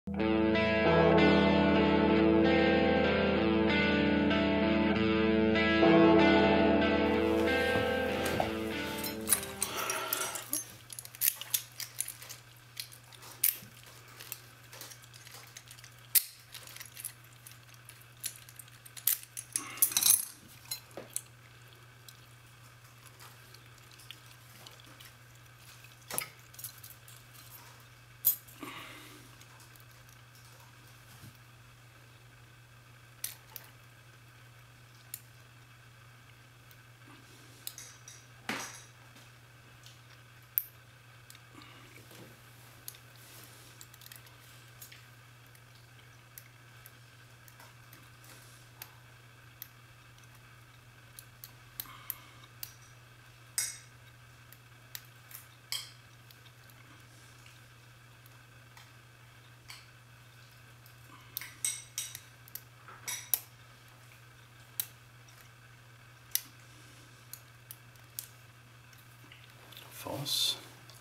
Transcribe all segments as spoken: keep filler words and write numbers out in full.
False.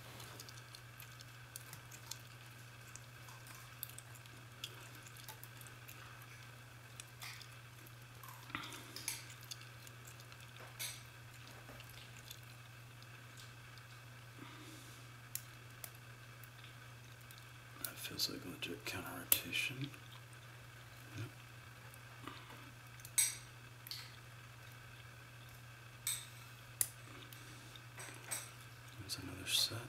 That feels like legit counter rotation. Yep. There's another set.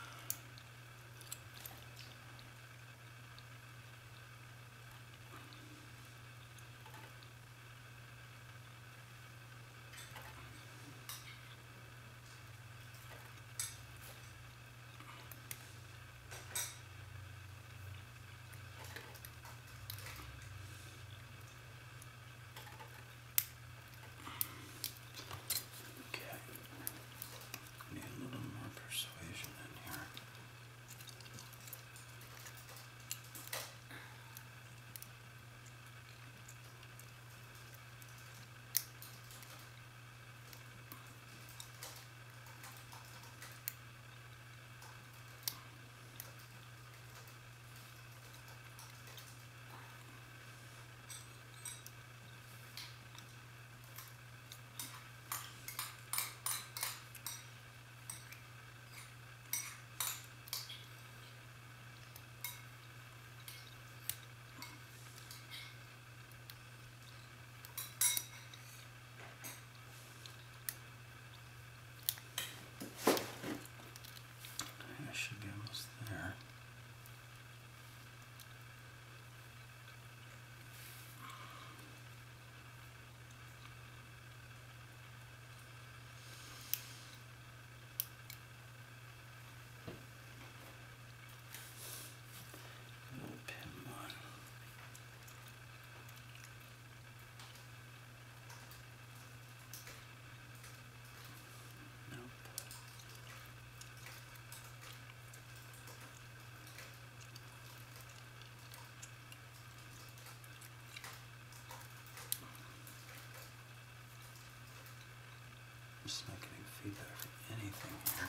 Just not getting feedback from anything here.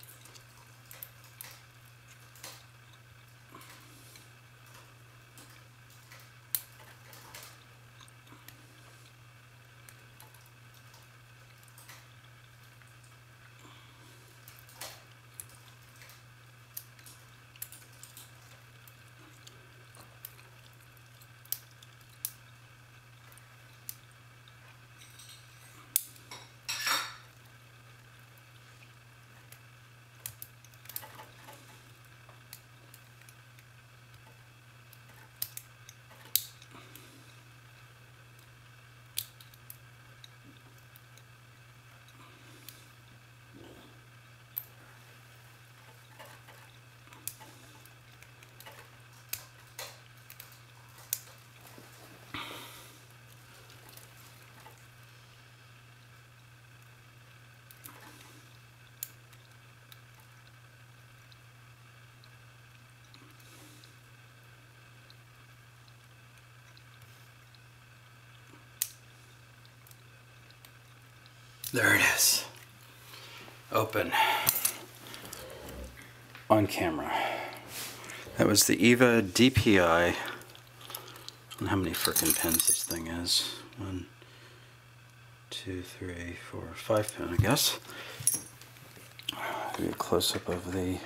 There it is. Open. On camera. That was the Evva D P I. I don't know how many frickin' pins this thing is. One, two, three, four, five pin, I guess. Give you a close-up of the...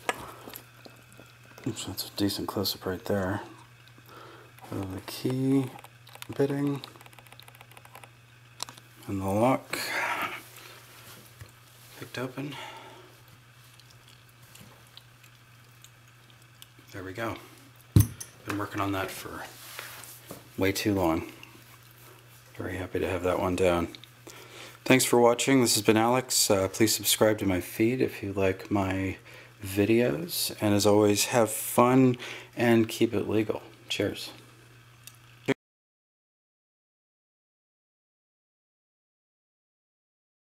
Oops, that's a decent close-up right there. Of the key bitting. And the lock. Picked open. There we go. Been working on that for way too long. Very happy to have that one down. Thanks for watching. This has been Alex. Uh, please subscribe to my feed if you like my videos. And as always, have fun and keep it legal. Cheers.